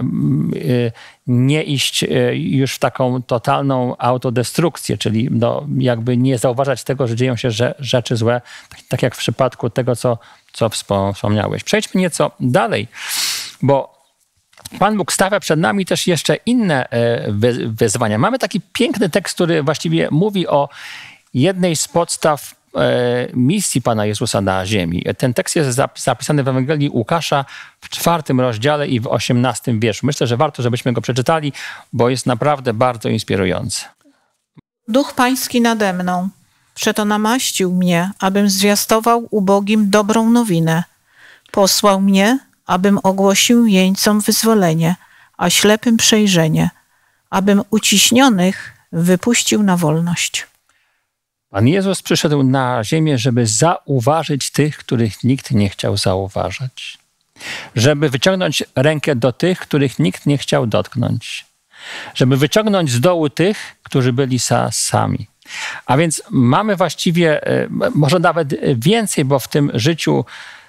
nie iść e, już w taką totalną autodestrukcję, czyli no, jakby nie zauważać tego, że dzieją się że, rzeczy złe, tak, tak jak w przypadku tego, co, co wspomniałeś. Przejdźmy nieco dalej, bo Pan Bóg stawia przed nami też jeszcze inne wyzwania. Mamy taki piękny tekst, który właściwie mówi o jednej z podstaw misji Pana Jezusa na ziemi. Ten tekst jest zapisany w Ewangelii Łukasza w czwartym rozdziale i w osiemnastym wierszu. Myślę, że warto, żebyśmy go przeczytali, bo jest naprawdę bardzo inspirujący. Duch Pański nade mną, przeto namaścił mnie, abym zwiastował ubogim dobrą nowinę. Posłał mnie, abym ogłosił jeńcom wyzwolenie, a ślepym przejrzenie, abym uciśnionych wypuścił na wolność. Pan Jezus przyszedł na ziemię, żeby zauważyć tych, których nikt nie chciał zauważać. Żeby wyciągnąć rękę do tych, których nikt nie chciał dotknąć. Żeby wyciągnąć z dołu tych, którzy byli sa, sami. A więc mamy właściwie, może nawet więcej, bo w tym życiu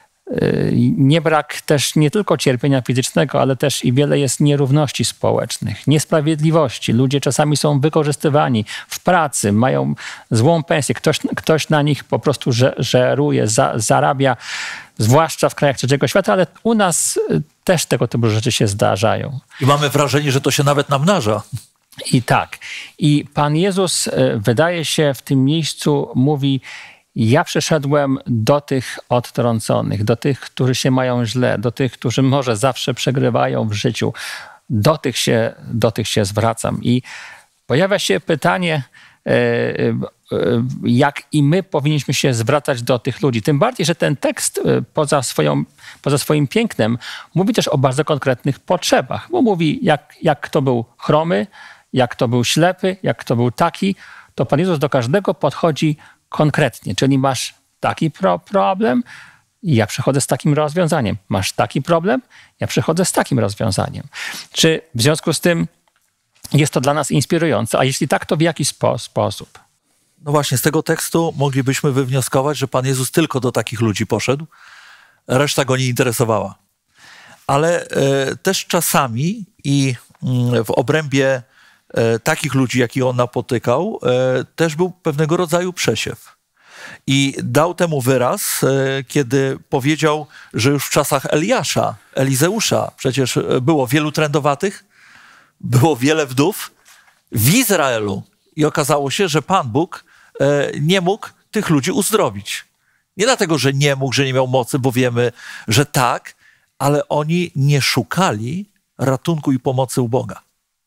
nie brak też nie tylko cierpienia fizycznego, ale też i wiele jest nierówności społecznych, niesprawiedliwości. Ludzie czasami są wykorzystywani w pracy, mają złą pensję. Ktoś, ktoś na nich po prostu żeruje, za, zarabia, zwłaszcza w krajach trzeciego świata, ale u nas też tego typu rzeczy się zdarzają. I mamy wrażenie, że to się nawet namnaża. I tak. I Pan Jezus, wydaje się, w tym miejscu mówi: ja przyszedłem do tych odtrąconych, do tych, którzy się mają źle, do tych, którzy może zawsze przegrywają w życiu. Do tych się, do tych się zwracam. I pojawia się pytanie, jak i my powinniśmy się zwracać do tych ludzi. Tym bardziej, że ten tekst poza, swoją, poza swoim pięknem mówi też o bardzo konkretnych potrzebach. Bo mówi, jak, jak kto był chromy, jak kto był ślepy, jak kto był taki, to Pan Jezus do każdego podchodzi konkretnie, czyli masz taki pro problem, ja przychodzę z takim rozwiązaniem. Masz taki problem, ja przychodzę z takim rozwiązaniem. Czy w związku z tym jest to dla nas inspirujące? A jeśli tak, to w jaki spo sposób? No właśnie, z tego tekstu moglibyśmy wywnioskować, że Pan Jezus tylko do takich ludzi poszedł, reszta go nie interesowała. Ale e, też czasami i mm, w obrębie takich ludzi, jakich on napotykał, też był pewnego rodzaju przesiew. I dał temu wyraz, kiedy powiedział, że już w czasach Eliasza, Elizeusza, przecież było wielu trędowatych, było wiele wdów w Izraelu. I okazało się, że Pan Bóg nie mógł tych ludzi uzdrowić. Nie dlatego, że nie mógł, że nie miał mocy, bo wiemy, że tak, ale oni nie szukali ratunku i pomocy u Boga.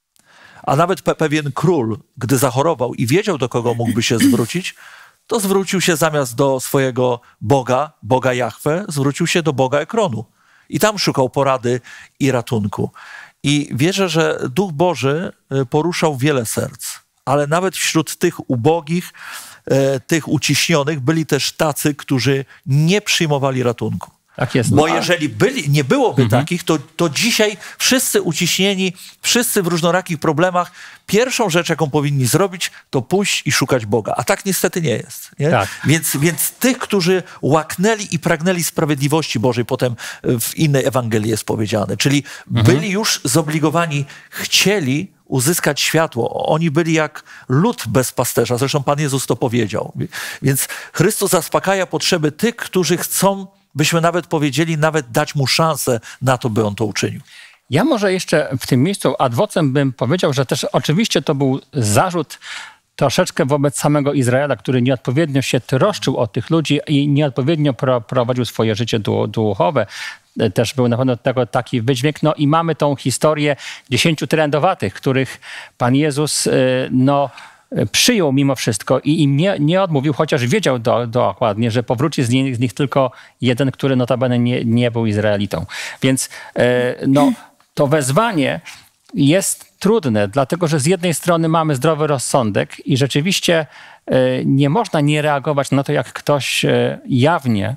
A nawet pe pewien król, gdy zachorował i wiedział, do kogo mógłby się zwrócić, to zwrócił się zamiast do swojego Boga, Boga Jahwe, zwrócił się do Boga Ekronu. I tam szukał porady i ratunku. I wierzę, że Duch Boży poruszał wiele serc. Ale nawet wśród tych ubogich, tych uciśnionych byli też tacy, którzy nie przyjmowali ratunku. Tak jest. Bo jeżeli byli, nie byłoby mhm. takich, to, to dzisiaj wszyscy uciśnieni, wszyscy w różnorakich problemach, pierwszą rzecz, jaką powinni zrobić, to pójść i szukać Boga. A tak niestety nie jest. Nie? Tak. Więc, więc tych, którzy łaknęli i pragnęli sprawiedliwości Bożej, potem w innej Ewangelii jest powiedziane, czyli mhm. byli już zobligowani, chcieli uzyskać światło. Oni byli jak lud bez pasterza. Zresztą Pan Jezus to powiedział. Więc Chrystus zaspokaja potrzeby tych, którzy chcą, byśmy nawet powiedzieli, nawet dać mu szansę na to, by on to uczynił. Ja może jeszcze w tym miejscu ad vocem bym powiedział, że też oczywiście to był zarzut troszeczkę wobec samego Izraela, który nieodpowiednio się troszczył o tych ludzi i nieodpowiednio pro, prowadził swoje życie duchowe. Też był na pewno tego taki wydźwięk. No i mamy tą historię dziesięciu trędowatych, których Pan Jezus no, przyjął mimo wszystko i im nie, nie odmówił, chociaż wiedział do, dokładnie, że powróci z nich, z nich tylko jeden, który notabene nie, nie był Izraelitą. Więc no, to wezwanie jest trudne, dlatego że z jednej strony mamy zdrowy rozsądek i rzeczywiście nie można nie reagować na to, jak ktoś jawnie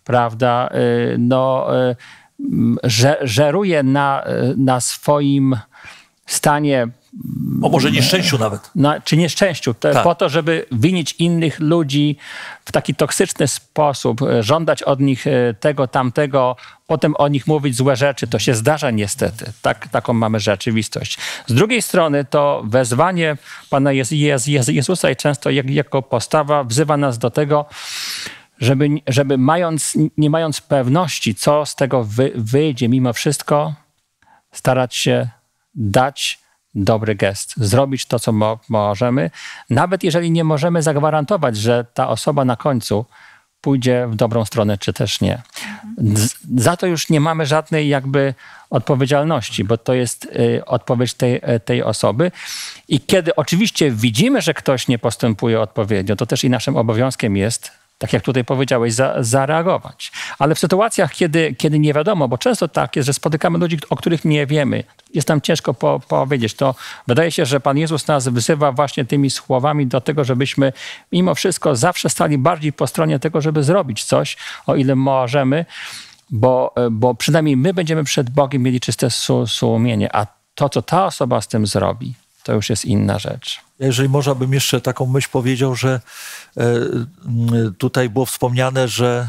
prawda, no, że, żeruje na, na swoim stanie, o może nieszczęściu nawet. Na, czy nieszczęściu, to, tak. po to, żeby winić innych ludzi w taki toksyczny sposób, żądać od nich tego, tamtego, potem o nich mówić złe rzeczy. To się zdarza niestety. Tak, taką mamy rzeczywistość. Z drugiej strony to wezwanie Pana Jez Jez Jez Jezusa i często jak, jako postawa wzywa nas do tego, żeby, żeby mając, nie mając pewności, co z tego wy, wyjdzie, mimo wszystko starać się dać dobry gest, zrobić to, co mo możemy, nawet jeżeli nie możemy zagwarantować, że ta osoba na końcu pójdzie w dobrą stronę, czy też nie. Z za to już nie mamy żadnej jakby odpowiedzialności, bo to jest y, odpowiedź tej, tej osoby. I kiedy oczywiście widzimy, że ktoś nie postępuje odpowiednio, to też i naszym obowiązkiem jest, tak jak tutaj powiedziałeś, za, zareagować. Ale w sytuacjach, kiedy, kiedy nie wiadomo, bo często tak jest, że spotykamy ludzi, o których nie wiemy, jest nam ciężko po, powiedzieć, to wydaje się, że Pan Jezus nas wzywa właśnie tymi słowami do tego, żebyśmy mimo wszystko zawsze stali bardziej po stronie tego, żeby zrobić coś, o ile możemy, bo, bo przynajmniej my będziemy przed Bogiem mieli czyste su, sumienie, a to, co ta osoba z tym zrobi, to już jest inna rzecz. Jeżeli można bym jeszcze taką myśl powiedział, że e, tutaj było wspomniane, że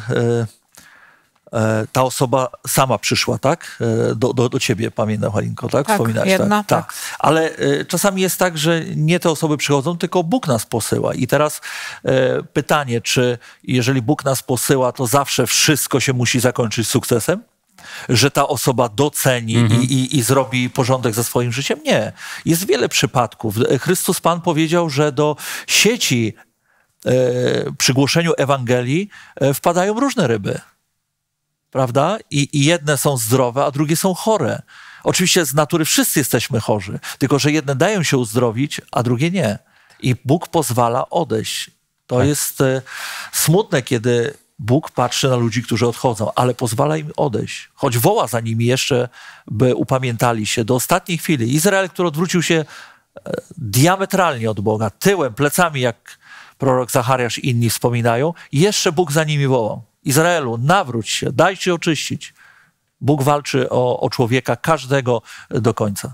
e, e, ta osoba sama przyszła, tak? E, do, do, do ciebie, pamiętam, Halinko, tak? Tak, Wspominałaś, jedna, tak? tak. tak. Ale e, czasami jest tak, że nie te osoby przychodzą, tylko Bóg nas posyła. I teraz e, pytanie, czy jeżeli Bóg nas posyła, to zawsze wszystko się musi zakończyć sukcesem? Że ta osoba doceni mm-hmm. i, i, i zrobi porządek ze swoim życiem? Nie. Jest wiele przypadków. Chrystus Pan powiedział, że do sieci e, przy głoszeniu Ewangelii e, wpadają różne ryby. Prawda? I, I jedne są zdrowe, a drugie są chore. Oczywiście z natury wszyscy jesteśmy chorzy, tylko że jedne dają się uzdrowić, a drugie nie. I Bóg pozwala odejść. To tak. jest e, smutne, kiedy Bóg patrzy na ludzi, którzy odchodzą, ale pozwala im odejść. Choć woła za nimi jeszcze, by upamiętali się do ostatniej chwili. Izrael, który odwrócił się diametralnie od Boga, tyłem, plecami, jak prorok Zachariasz i inni wspominają, jeszcze Bóg za nimi wołał. Izraelu, nawróć się, daj się oczyścić. Bóg walczy o, o człowieka, każdego do końca.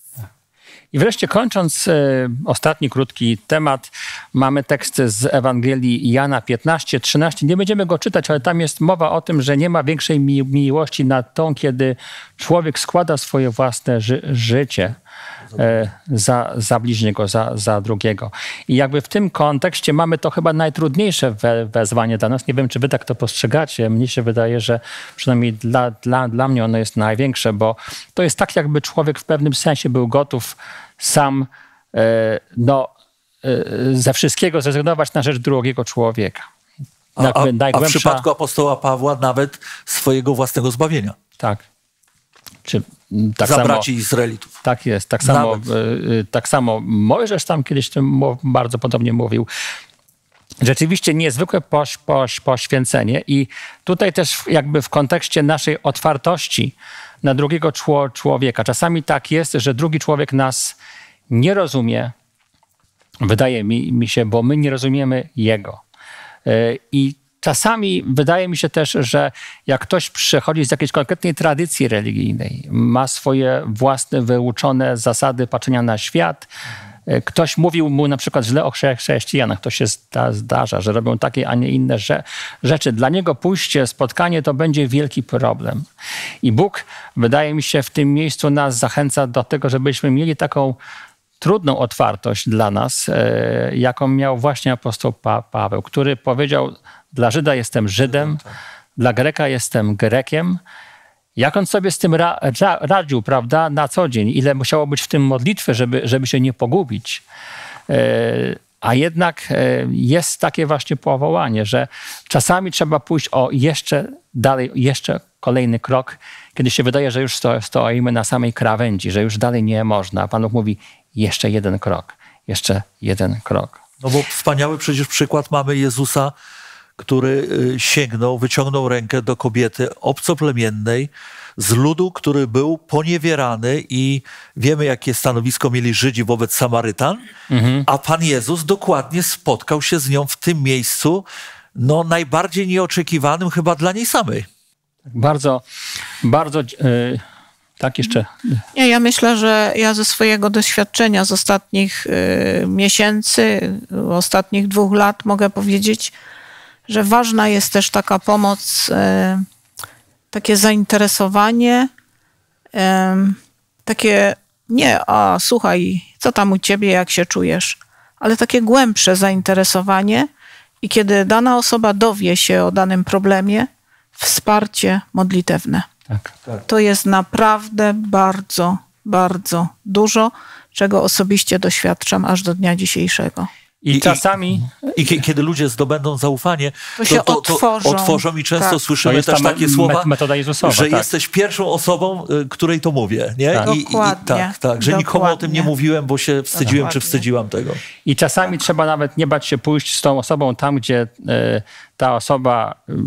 I wreszcie kończąc y, ostatni krótki temat, mamy tekst z Ewangelii Jana piętnaście trzynaście. Nie będziemy go czytać, ale tam jest mowa o tym, że nie ma większej mi miłości nad tą, kiedy człowiek składa swoje własne ży życie y, za, za bliźniego, za, za drugiego. I jakby w tym kontekście mamy to chyba najtrudniejsze we wezwanie dla nas. Nie wiem, czy wy tak to postrzegacie. Mnie się wydaje, że przynajmniej dla, dla, dla mnie ono jest największe, bo to jest tak, jakby człowiek w pewnym sensie był gotów sam no, ze wszystkiego zrezygnować na rzecz drugiego człowieka. A, a, a w przypadku apostoła Pawła nawet swojego własnego zbawienia. Tak. Czy, tak Za samo, braci Izraelitów. Tak jest. Tak samo, tak samo Mojżesz tam kiedyś tym bardzo podobnie mówił. Rzeczywiście niezwykłe poś, poś, poświęcenie i tutaj też jakby w kontekście naszej otwartości na drugiego czło, człowieka. Czasami tak jest, że drugi człowiek nas nie rozumie, wydaje mi, mi się, bo my nie rozumiemy jego. I czasami wydaje mi się też, że jak ktoś przychodzi z jakiejś konkretnej tradycji religijnej, ma swoje własne wyuczone zasady patrzenia na świat, ktoś mówił mu na przykład źle o chrześcijanach, to się zdarza, że robią takie, a nie inne rzeczy. Dla niego pójście, spotkanie to będzie wielki problem. I Bóg, wydaje mi się, w tym miejscu nas zachęca do tego, żebyśmy mieli taką trudną otwartość dla nas, jaką miał właśnie apostoł pa Paweł, który powiedział, dla Żyda jestem Żydem, dla Greka jestem Grekiem. Jak on sobie z tym ra ra radził, prawda, na co dzień? Ile musiało być w tym modlitwy, żeby, żeby się nie pogubić? E, a jednak e, jest takie właśnie powołanie, że czasami trzeba pójść o jeszcze dalej, jeszcze kolejny krok, kiedy się wydaje, że już sto stoimy na samej krawędzi, że już dalej nie można. A Pan Bóg mówi, jeszcze jeden krok, jeszcze jeden krok. No bo wspaniały przecież przykład mamy Jezusa, który sięgnął, wyciągnął rękę do kobiety obcoplemiennej z ludu, który był poniewierany i wiemy, jakie stanowisko mieli Żydzi wobec Samarytan, mhm. a Pan Jezus dokładnie spotkał się z nią w tym miejscu, no, najbardziej nieoczekiwanym chyba dla niej samej. Bardzo, bardzo... Yy... Tak, jeszcze. Nie, ja myślę, że ja ze swojego doświadczenia z ostatnich y, miesięcy, ostatnich dwóch lat mogę powiedzieć, że ważna jest też taka pomoc, y, takie zainteresowanie, y, takie nie, a słuchaj, co tam u ciebie, jak się czujesz, ale takie głębsze zainteresowanie i kiedy dana osoba dowie się o danym problemie, wsparcie modlitewne. Tak, tak. To jest naprawdę bardzo, bardzo dużo, czego osobiście doświadczam aż do dnia dzisiejszego. I, I czasami... I, i kiedy ludzie zdobędą zaufanie, to, to, się to, to otworzą. otworzą i często tak. słyszymy też takie słowa, metoda Jezusowa, że tak. jesteś pierwszą osobą, której to mówię. Nie? Tak. I, i, Dokładnie. tak, tak, że Dokładnie. nikomu o tym nie mówiłem, bo się wstydziłem Dokładnie. czy wstydziłam tego. I czasami trzeba nawet nie bać się pójść z tą osobą tam, gdzie y, ta osoba y,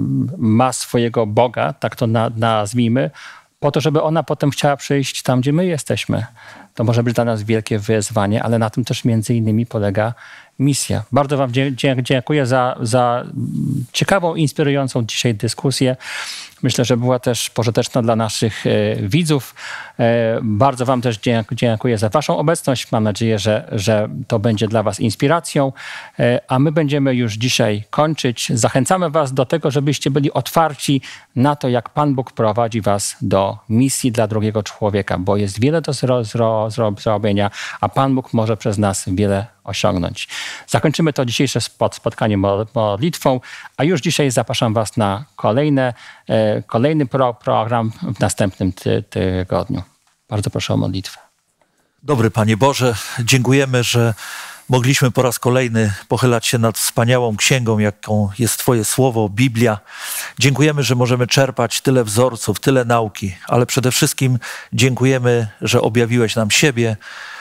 ma swojego Boga, tak to na, nazwijmy, po to, żeby ona potem chciała przyjść tam, gdzie my jesteśmy. To może być dla nas wielkie wyzwanie, ale na tym też między innymi polega misja. Bardzo wam dziękuję za, za ciekawą, inspirującą dzisiaj dyskusję. Myślę, że była też pożyteczna dla naszych e, widzów. E, bardzo wam też dziękuję za waszą obecność. Mam nadzieję, że, że to będzie dla was inspiracją. E, a my będziemy już dzisiaj kończyć. Zachęcamy was do tego, żebyście byli otwarci na to, jak Pan Bóg prowadzi was do misji dla drugiego człowieka, bo jest wiele do zro, zro, zro, zrobienia, a Pan Bóg może przez nas wiele osiągnąć. Zakończymy to dzisiejsze spotkanie modlitwą, a już dzisiaj zapraszam was na kolejne, kolejny pro, program w następnym ty, tygodniu. Bardzo proszę o modlitwę. Dobry Panie Boże, dziękujemy, że mogliśmy po raz kolejny pochylać się nad wspaniałą księgą, jaką jest Twoje Słowo, Biblia. Dziękujemy, że możemy czerpać tyle wzorców, tyle nauki, ale przede wszystkim dziękujemy, że objawiłeś nam siebie,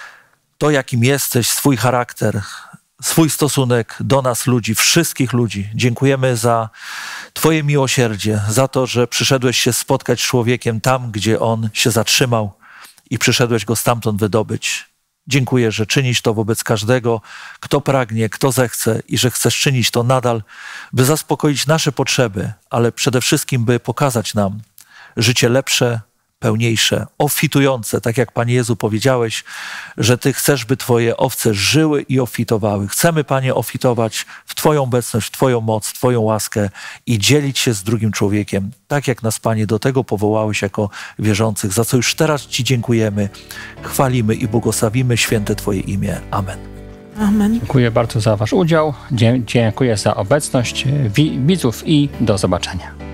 to, jakim jesteś, swój charakter, swój stosunek do nas ludzi, wszystkich ludzi. Dziękujemy za Twoje miłosierdzie, za to, że przyszedłeś się spotkać z człowiekiem tam, gdzie on się zatrzymał i przyszedłeś go stamtąd wydobyć. Dziękuję, że czynisz to wobec każdego, kto pragnie, kto zechce i że chcesz czynić to nadal, by zaspokoić nasze potrzeby, ale przede wszystkim, by pokazać nam życie lepsze, pełniejsze, obfitujące, tak jak Panie Jezu powiedziałeś, że Ty chcesz, by Twoje owce żyły i obfitowały. Chcemy, Panie, obfitować w Twoją obecność, w Twoją moc, w Twoją łaskę i dzielić się z drugim człowiekiem, tak jak nas, Panie, do tego powołałeś jako wierzących, za co już teraz Ci dziękujemy, chwalimy i błogosławimy święte Twoje imię. Amen. Amen. Dziękuję bardzo za wasz udział, dziękuję za obecność widzów i do zobaczenia.